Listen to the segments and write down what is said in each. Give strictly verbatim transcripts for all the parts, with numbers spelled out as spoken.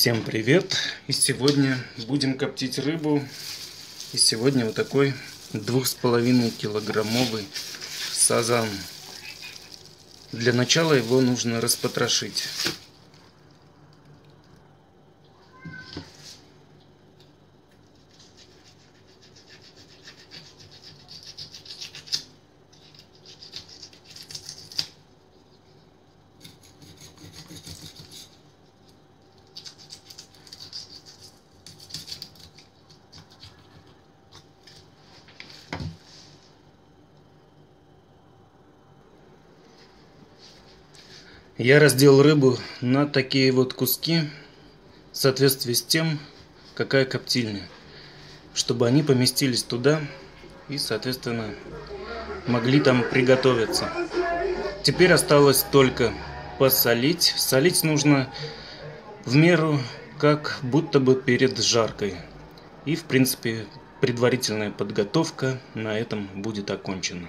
Всем привет! И сегодня будем коптить рыбу. И сегодня вот такой двух с половиной килограммовый сазан. Для начала его нужно распотрошить. Я разделал рыбу на такие вот куски в соответствии с тем, какая коптильня, чтобы они поместились туда и, соответственно, могли там приготовиться. Теперь осталось только посолить. Солить нужно в меру, как будто бы перед жаркой. И, в принципе, предварительная подготовка на этом будет окончена.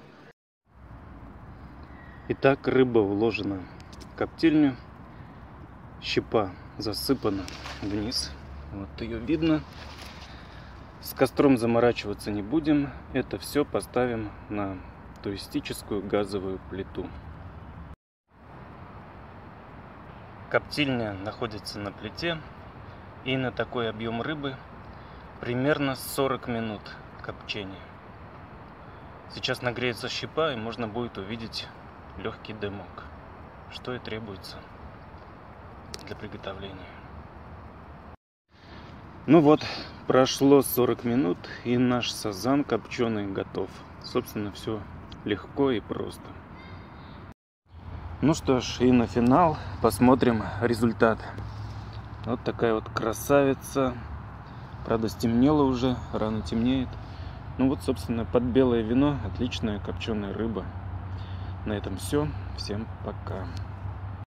Итак, рыба вложена в коптильню, щепа засыпана вниз, вот ее видно. С костром заморачиваться не будем, это все поставим на туристическую газовую плиту. Коптильня находится на плите, и на такой объем рыбы примерно сорок минут копчения. Сейчас нагреется щепа, и можно будет увидеть легкий дымок, что и требуется для приготовления. Ну вот, прошло сорок минут, и наш сазан копченый готов. Собственно, все легко и просто. Ну что ж, и на финал посмотрим результат. Вот такая вот красавица. Правда, стемнело уже, рано темнеет. Ну вот, собственно, под белое вино отличная копченая рыба. На этом все. Всем пока.